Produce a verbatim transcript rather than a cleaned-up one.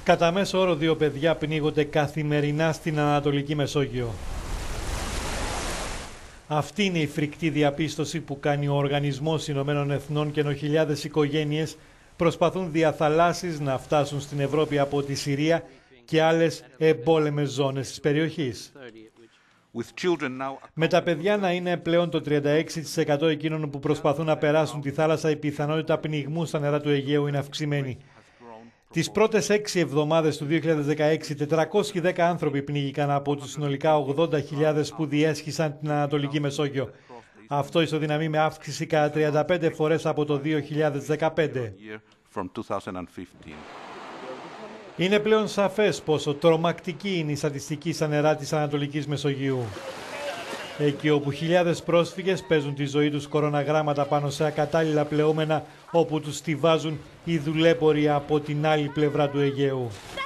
Κατά μέσο όρο δύο παιδιά πνίγονται καθημερινά στην Ανατολική Μεσόγειο. Αυτή είναι η φρικτή διαπίστωση που κάνει ο Οργανισμός Ηνωμένων Εθνών και ενώ χιλιάδες οικογένειες προσπαθούν δια θαλάσσης να φτάσουν στην Ευρώπη από τη Συρία και άλλες εμπόλεμες ζώνες της περιοχής. Με τα παιδιά να είναι πλέον το τριάντα έξι τοις εκατό εκείνων που προσπαθούν να περάσουν τη θάλασσα, η πιθανότητα πνιγμού στα νερά του Αιγαίου είναι αυξημένη. Τις πρώτες έξι εβδομάδες του δύο χιλιάδες δεκαέξι, τετρακόσιοι δέκα άνθρωποι πνίγηκαν από τους συνολικά ογδόντα χιλιάδες που διέσχισαν την Ανατολική Μεσόγειο. Αυτό ισοδυναμεί με αύξηση κατά τριάντα πέντε φορές από το δύο χιλιάδες δεκαπέντε. Είναι πλέον σαφές πόσο τρομακτική είναι η στατιστική στα νερά της Ανατολικής Μεσογείου. Εκεί όπου χιλιάδες πρόσφυγες παίζουν τη ζωή τους κοροναγράμματα πάνω σε ακατάλληλα πλεόμενα, όπου τους στιβάζουν οι δουλέμποροι από την άλλη πλευρά του Αιγαίου.